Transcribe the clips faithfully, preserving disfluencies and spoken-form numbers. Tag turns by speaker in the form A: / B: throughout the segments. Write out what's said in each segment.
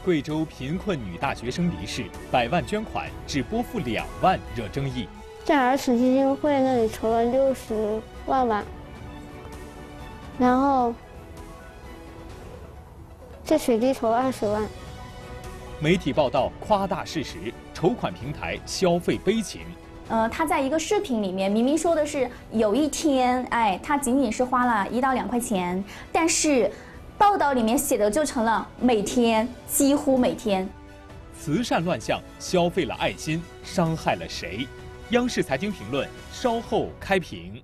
A: 贵州贫困女大学生离世，百万捐款只拨付两万惹争议。
B: 在儿慈基金会那里筹了六十万吧，然后在水滴筹二十万。
A: 媒体报道夸大事实，筹款平台消费悲情。
C: 呃，他在一个视频里面明明说的是有一天，哎，他仅仅是花了一到两块钱，但是报道里面写的就成了每天，几乎每天。
A: 慈善乱象，消费了爱心，伤害了谁？央视财经评论稍后开评。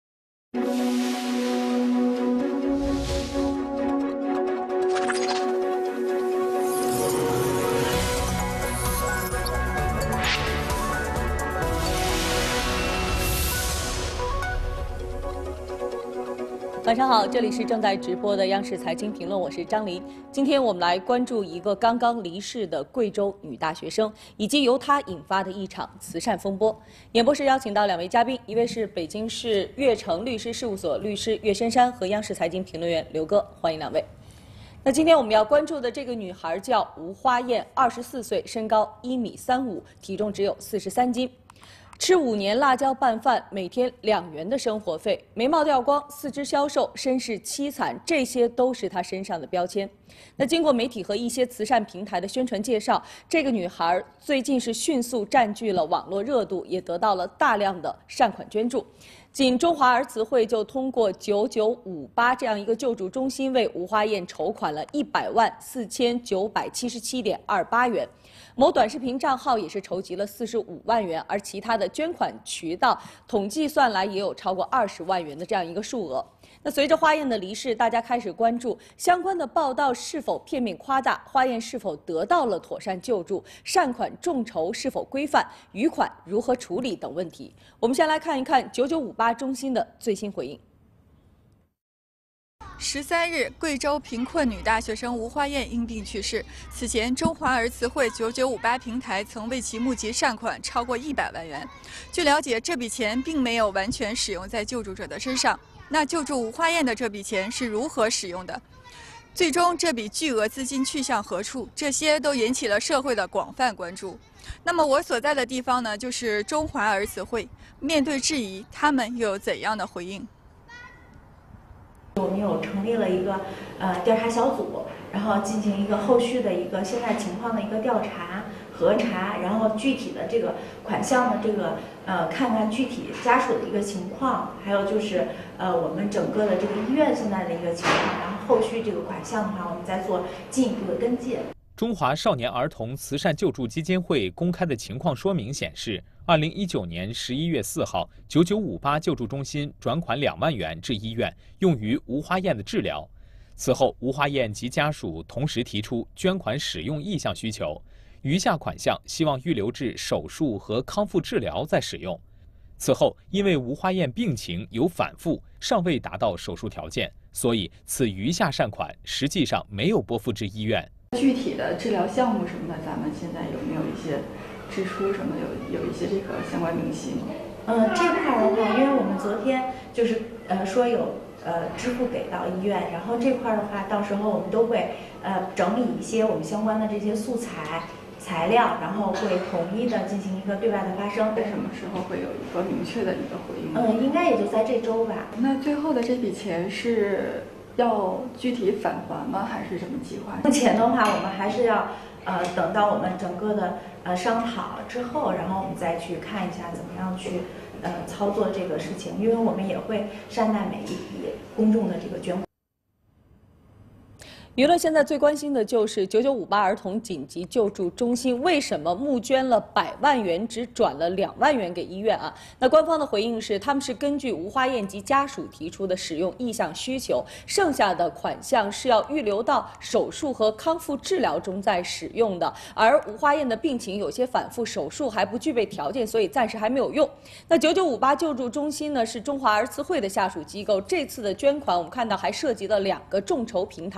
D: 晚上好，这里是正在直播的央视财经评论，我是张琳。今天我们来关注一个刚刚离世的贵州女大学生，以及由她引发的一场慈善风波。演播室邀请到两位嘉宾，一位是北京市悦城律师事务所律师岳深山和央视财经评论员刘哥，欢迎两位。那今天我们要关注的这个女孩叫吴花燕，二十四岁，身高一米三五，体重只有四十三斤。吃五年辣椒拌饭，每天两元的生活费，眉毛掉光，四肢消瘦，身世凄惨，这些都是她身上的标签。那经过媒体和一些慈善平台的宣传介绍，这个女孩最近是迅速占据了网络热度，也得到了大量的善款捐助。仅中华儿慈会就通过九九五八这样一个救助中心，为吴花燕筹款了一百万四千九百七十七点二八元。某短视频账号也是筹集了四十五万元，而其他的捐款渠道统计算来也有超过二十万元的这样一个数额。那随着花燕的离世，大家开始关注相关的报道是否片面夸大，花燕是否得到了妥善救助，善款众筹是否规范，余款如何处理等问题。我们先来看一看九九五八中心的最新回应。
E: 十三日，贵州贫困女大学生吴花燕因病去世。此前，中华儿慈会九九五八平台曾为其募集善款超过一百万元。据了解，这笔钱并没有完全使用在救助者的身上。那救助吴花燕的这笔钱是如何使用的？最终，这笔巨额资金去向何处？这些都引起了社会的广泛关注。那么，我所在的地方呢，就是中华儿慈会。面对质疑，他们又有怎样的回应？
F: 我们有成立了一个呃调查小组，然后进行一个后续的一个现在情况的一个调查核查，然后具体的这个款项的这个呃看看具体家属的一个情况，还有就是呃我们整个的这个医院现在的一个情况，然后后续这个款项的话，我们再做进一步的跟进。
A: 中华少年儿童慈善救助基金会公开的情况说明显示，二零一九年十一月四号，九九五八救助中心转款两万元至医院，用于吴花燕的治疗。此后，吴花燕及家属同时提出捐款使用意向需求，余下款项希望预留至手术和康复治疗再使用。此后，因为吴花燕病情有反复，尚未达到手术条件，所以此余下善款实际上没有拨付至医院。
G: 具体的治疗项目什么的，咱们现在有没有一些支出什么有有一些这个相关明细吗？
F: 呃，这块的话，因为我们昨天就是呃说有呃支付给到医院，然后这块的话，到时候我们都会呃整理一些我们相关的这些素材材料，然后会统一的进行一个对外的发声。
G: 什么时候会有一个明确的一个回应？
F: 嗯、呃，应该也就在这周吧。
G: 那最后的这笔钱是要具体返还吗？还是什么计划？
F: 目前的话，我们还是要呃等到我们整个的呃商讨之后，然后我们再去看一下怎么样去呃操作这个事情，因为我们也会善待每一笔公众的这个捐款。
D: 舆论现在最关心的就是九九五八儿童紧急救助中心为什么募捐了百万元，只转了两万元给医院啊？那官方的回应是，他们是根据吴花燕及家属提出的使用意向需求，剩下的款项是要预留到手术和康复治疗中再使用的。而吴花燕的病情有些反复，手术还不具备条件，所以暂时还没有用。那九九五八救助中心呢，是中华儿慈会的下属机构，这次的捐款我们看到还涉及了两个众筹平台，分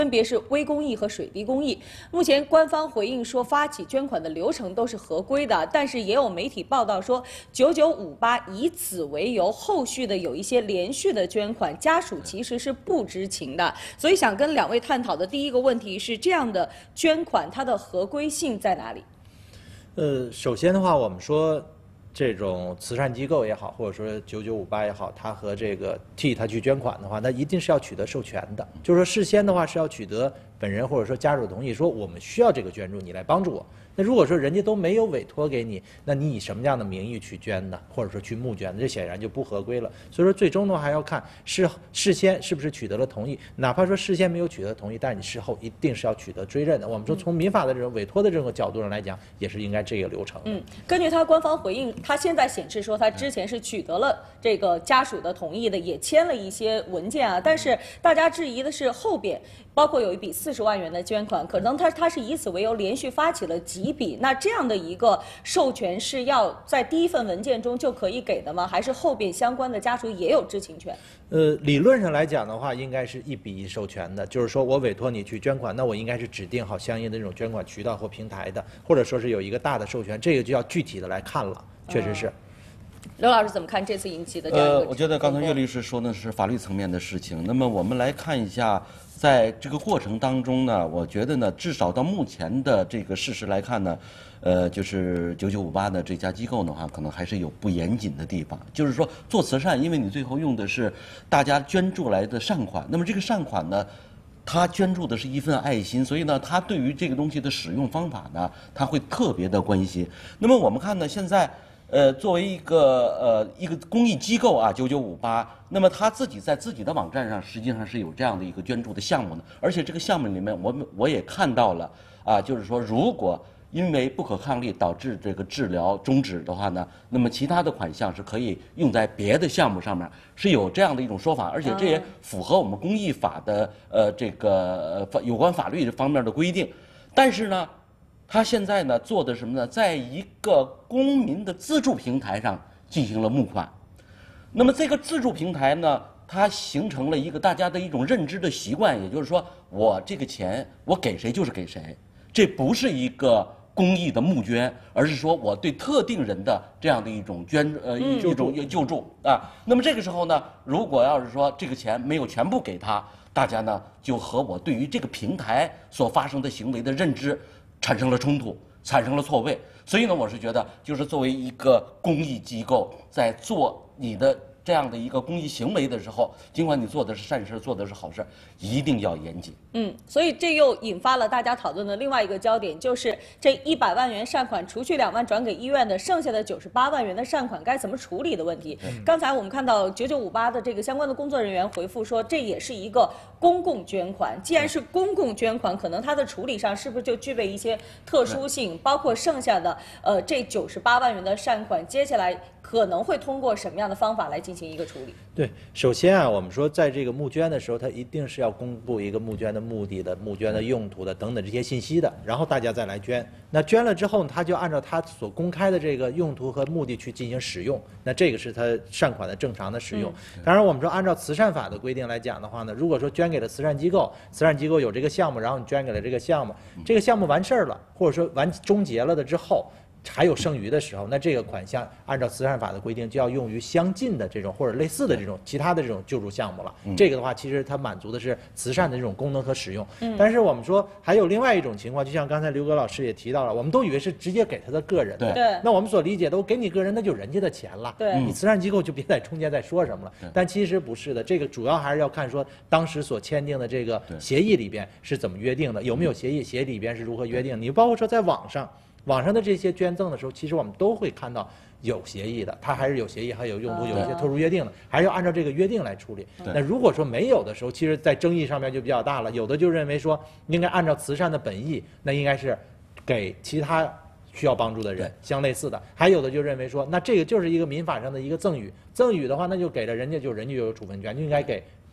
D: 分别是微公益和水滴公益。目前官方回应说，发起捐款的流程都是合规的，但是也有媒体报道说，九九五八以此为由，后续的有一些连续的捐款，家属其实是不知情的。所以想跟两位探讨的第一个问题是，这样的捐款它的合规性在哪里？
H: 呃，首先的话，我们说这种慈善机构也好，或者说九九五八也好，它和这个替他去捐款的话，那一定是要取得授权的。就是说事先的话是要取得本人或者说家属同意，说我们需要这个捐助，你来帮助我。那如果说人家都没有委托给你，那你以什么样的名义去捐呢？或者说去募捐，这显然就不合规了。所以说最终的话还要看事事先是不是取得了同意，哪怕说事先没有取得同意，但是你事后一定是要取得追认的。我们说从民法的这种委托的这种角度上来讲，也是应该这个流程。
D: 嗯，根据他官方回应，他现在显示说他之前是取得了这个家属的同意的，也签了一些文件啊。但是大家质疑的是后边，包括有一笔四十万元的捐款，可能他他是以此为由连续发起了几笔，那这样的一个授权是要在第一份文件中就可以给的吗？还是后边相关的家属也有知情权？
H: 呃，理论上来讲的话，应该是一比一授权的，就是说我委托你去捐款，那我应该是指定好相应的这种捐款渠道或平台的，或者说是有一个大的授权，这个就要具体的来看了，确实是。
D: 刘老师怎么看这次引起的这样一个？
I: 呃，我觉得刚才岳律师说的是法律层面的事情。那么我们来看一下，在这个过程当中呢，我觉得呢，至少到目前的这个事实来看呢，呃，就是九九五八的这家机构的话，可能还是有不严谨的地方。就是说，做慈善，因为你最后用的是大家捐助来的善款，那么这个善款呢，他捐助的是一份爱心，所以呢，他对于这个东西的使用方法呢，他会特别的关心。那么我们看呢，现在。呃，作为一个呃一个公益机构啊，九九五八，那么他自己在自己的网站上实际上是有这样的一个捐助的项目的，而且这个项目里面，我们我也看到了啊，就是说如果因为不可抗力导致这个治疗终止的话呢，那么其他的款项是可以用在别的项目上面，是有这样的一种说法，而且这也符合我们公益法的呃这个呃有关法律方面的规定，但是呢。他现在呢做的什么呢？在一个公民的自助平台上进行了募款。那么这个自助平台呢，它形成了一个大家的一种认知的习惯，也就是说，我这个钱我给谁就是给谁，这不是一个公益的募捐，而是说我对特定人的这样的一种捐呃一一种救助啊。那么这个时候呢，如果要是说这个钱没有全部给他，大家呢就和我对于这个平台所发生的行为的认知。产生了冲突，产生了错位，所以呢，我是觉得，就是作为一个公益机构，在做你的这样的一个公益行为的时候，尽管你做的是善事，做的是好事，一定要严谨。
D: 嗯，所以这又引发了大家讨论的另外一个焦点，就是这一百万元善款，除去两万转给医院的，剩下的九十八万元的善款该怎么处理的问题。嗯、刚才我们看到九九五八的这个相关的工作人员回复说，这也是一个公共捐款。既然是公共捐款，可能它的处理上是不是就具备一些特殊性？包括剩下的呃这九十八万元的善款，接下来可能会通过什么样的方法来进行一个处理？
H: 对，首先啊，我们说在这个募捐的时候，它一定是要公布一个募捐的目的的、募捐的用途的等等这些信息的，然后大家再来捐。那捐了之后，他就按照他所公开的这个用途和目的去进行使用。那这个是他善款的正常的使用。嗯、当然，我们说按照慈善法的规定来讲的话呢，如果说捐给了慈善机构，慈善机构有这个项目，然后你捐给了这个项目，这个项目完事儿了，或者说完终结了的之后。还有剩余的时候，那这个款项按照慈善法的规定就要用于相近的这种或者类似的这种其他的这种救助项目了。嗯、这个的话，其实它满足的是慈善的这种功能和使用。嗯、但是我们说还有另外一种情况，就像刚才刘格老师也提到了，我们都以为是直接给他的个人的。
D: 对。
H: 那我们所理解的，我给你个人，那就人家的钱了。
D: 对。
H: 你慈善机构就别在中间再说什么了。但其实不是的，这个主要还是要看说当时所签订的这个协议里边是怎么约定的，有没有协议，协议里边是如何约定。你包括说在网上。网上的这些捐赠的时候，其实我们都会看到有协议的，它还是有协议，还有用途，有一些特殊约定的，还是要按照这个约定来处理。那如果说没有的时候，其实在争议上面就比较大了。有的就认为说应该按照慈善的本意，那应该是给其他需要帮助的人，相类似的；还有的就认为说，那这个就是一个民法上的一个赠与，赠与的话，那就给了人家，就人家就有处分权，就应该给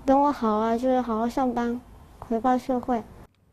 B: 等我好啊，就是好好上班，回报社会。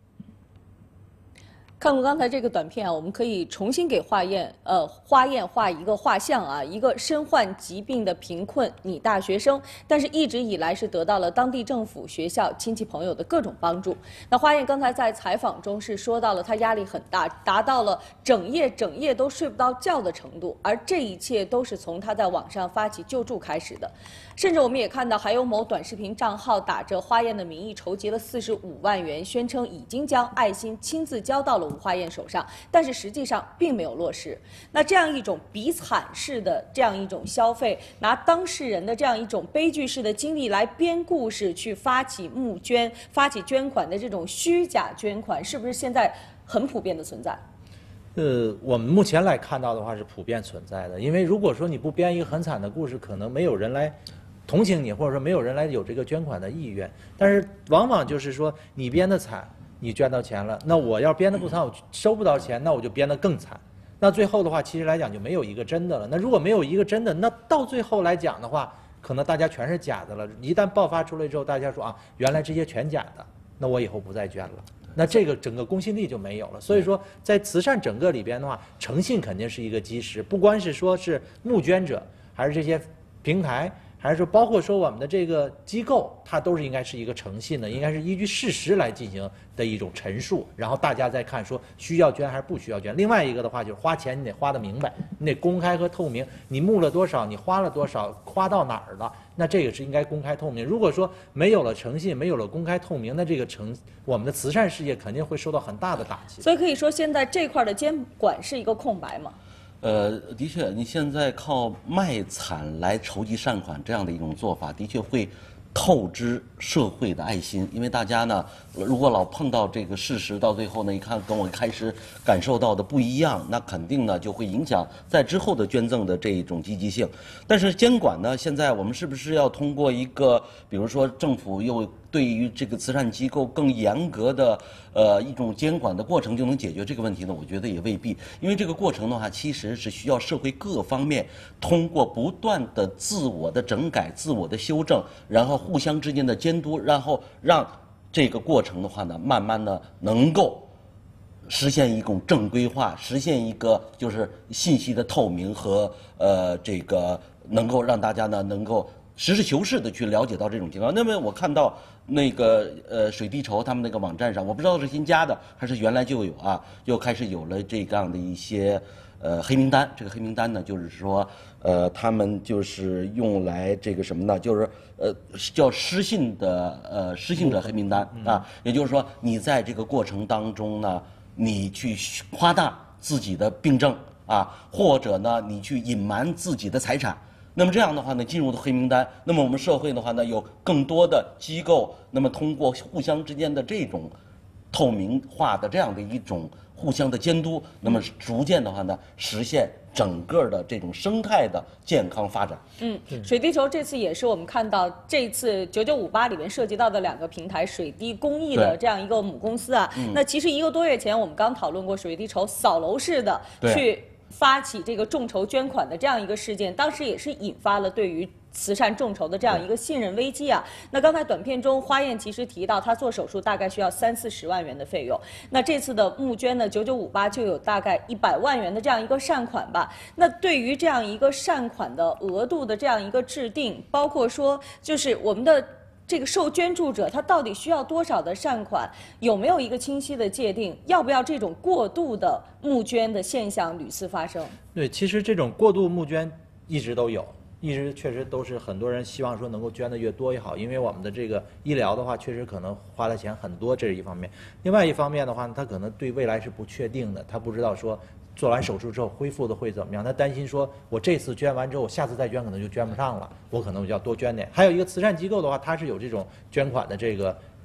D: 看过刚才这个短片啊，我们可以重新给花燕呃花燕画一个画像啊，一个身患疾病的贫困女大学生，但是一直以来是得到了当地政府、学校、亲戚朋友的各种帮助。那花燕刚才在采访中是说到了她压力很大，达到了整夜整夜都睡不到觉的程度，而这一切都是从她在网上发起救助开始的。甚至我们也看到，还有某短视频账号打着花燕的名义筹集了四十五万元，宣称已经将爱心亲自交到了吴花燕手上，但是实际上并没有落实。那这样一种比惨式的这样一种消费，拿当事人的这样一种悲剧式的经历来编故事，去发起募捐、发起捐款的这种虚假捐款，是不是现在很普遍的存在？
H: 呃，我们目前来看到的话是普遍存在的，因为如果说你不编一个很惨的故事，可能没有人来同情你，或者说没有人来有这个捐款的意愿。但是往往就是说你编的惨，你捐到钱了，那我要编的不惨，我收不到钱，那我就编得更惨。那最后的话，其实来讲就没有一个真的了。那如果没有一个真的，那到最后来讲的话，可能大家全是假的了。一旦爆发出来之后，大家说啊，原来这些全假的，那我以后不再捐了。那这个整个公信力就没有了。所以说，在慈善整个里边的话，诚信肯定是一个基石，不光是说是募捐者，还是这些平台。还是说，包括说我们的这个机构，它都是应该是一个诚信的，应该是依据事实来进行的一种陈述，然后大家再看说需要捐还是不需要捐。另外一个的话，就是花钱你得花得明白，你得公开和透明，你募了多少，你花了多少，花到哪儿了，那这个是应该公开透明。如果说没有了诚信，没有了公开透明，那这个诚我们的慈善事业肯定会受到很大的打击。
D: 所以可以说，现在这块的监管是一个空白嘛？
I: 呃，的确，你现在靠卖惨来筹集善款这样的一种做法，的确会透支社会的爱心。因为大家呢，如果老碰到这个事实，到最后呢，一看跟我开始感受到的不一样，那肯定呢就会影响在之后的捐赠的这一种积极性。但是监管呢，现在我们是不是要通过一个，比如说政府又对于这个慈善机构更严格的呃一种监管的过程就能解决这个问题呢？我觉得也未必，因为这个过程的话，其实是需要社会各方面通过不断的自我的整改、自我的修正，然后互相之间的监督，然后让这个过程的话呢，慢慢的能够实现一种正规化，实现一个就是信息的透明和呃这个能够让大家呢能够实事求是的去了解到这种情况。那么我看到那个呃水滴筹他们那个网站上，我不知道是新加的还是原来就有啊，又开始有了这样的一些呃黑名单。这个黑名单呢，就是说呃他们就是用来这个什么呢，就是呃叫失信的呃失信者黑名单啊，也就是说你在这个过程当中呢，你去夸大自己的病症啊，或者呢你去隐瞒自己的财产。那么这样的话呢，进入的黑名单，那么我们社会的话呢，有更多的机构，那么通过互相之间的这种透明化的这样的一种互相的监督，那么逐渐的话呢，实现整个的这种生态的健康发展。
D: 嗯，水滴筹这次也是我们看到这次九九五八里面涉及到的两个平台，水滴公益的这样一个母公司啊。那其实一个多月前我们刚讨论过水滴筹扫楼式的去发起这个众筹捐款的这样一个事件，当时也是引发了对于慈善众筹的这样一个信任危机啊。那刚才短片中花燕其实提到，她做手术大概需要三四十万元的费用。那这次的募捐呢，九九五八就有大概一百万元的这样一个善款吧。那对于这样一个善款的额度的这样一个制定，包括说就是我们的这个受捐助者他到底需要多少的善款，有没有一个清晰的界定？要不要这种过度的募捐的现象屡次发生？
H: 对，其实这种过度募捐一直都有，一直确实都是很多人希望说能够捐的越多越好，因为我们的这个医疗的话，确实可能花的钱很多，这是一方面。另外一方面的话，他可能对未来是不确定的，他不知道说做完手术之后恢复的会怎么样，他担心说我这次捐完之后，我下次再捐可能就捐不上了，我可能就要多捐点。还有一个慈善机构的话，它是有这种捐款的这个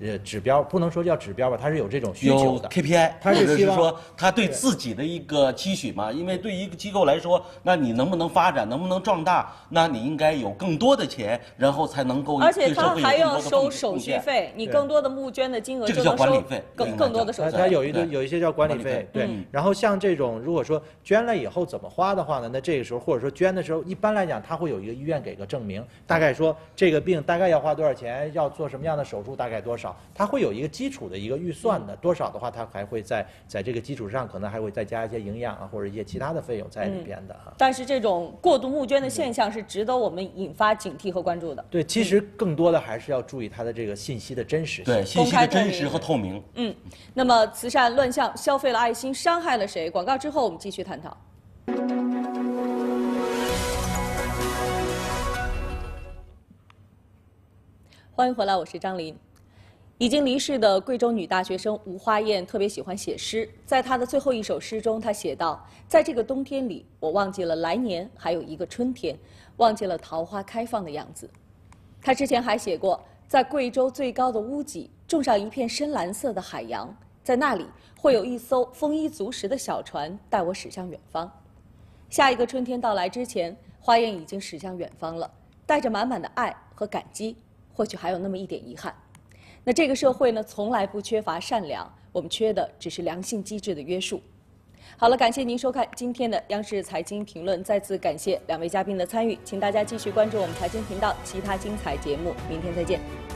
H: 呃指标，不能说叫指标吧，它是有这种需求
I: 有
H: 的
I: K P I，
H: 它是希望
I: 说他对自己的一个期许嘛。因为对于一个机构来说，那你能不能发展，能不能壮大，那你应该有更多的钱，然后才能够
D: 而且
I: 对社会有
D: 他还
I: 更多的
D: 要收
I: 贡
D: 手续
I: 献
D: 费，你更多的募捐的金额
I: 这个叫
D: 就能收
I: 管理费
D: 更更多的手续费。
H: 它有一
I: 对
H: 有一些叫管理
I: 管理费
H: 费，对
I: 嗯。
H: 然后像这种如果说捐了以后怎么花的话呢？那这个时候或者说捐的时候，一般来讲，他会有一个医院给个证明，大概说这个病大概要花多少钱，要做什么样的手术，大概多少，他会有一个基础的一个预算的。多少的话，他还会在在这个基础上，可能还会再加一些营养啊，或者一些其他的费用在里边的啊。
D: 但是这种过度募捐的现象是值得我们引发警惕和关注的。
H: 对，其实更多的还是要注意它的这个信息的真实性，
I: 对信息的真实和透明。
D: 嗯，那么慈善乱象，消费了爱心，伤害了谁？广告之后我们继续探讨。欢迎回来，我是张琳。已经离世的贵州女大学生吴花燕特别喜欢写诗，在她的最后一首诗中，她写道：“在这个冬天里，我忘记了来年还有一个春天，忘记了桃花开放的样子。”她之前还写过，在贵州最高的屋脊种上一片深蓝色的海洋，在那里会有一艘丰衣足食的小船带我驶向远方。下一个春天到来之前，花燕已经驶向远方了，带着满满的爱和感激，或许还有那么一点遗憾。那这个社会呢，从来不缺乏善良，我们缺的只是良性机制的约束。好了，感谢您收看今天的央视财经评论，再次感谢两位嘉宾的参与，请大家继续关注我们财经频道其他精彩节目，明天再见。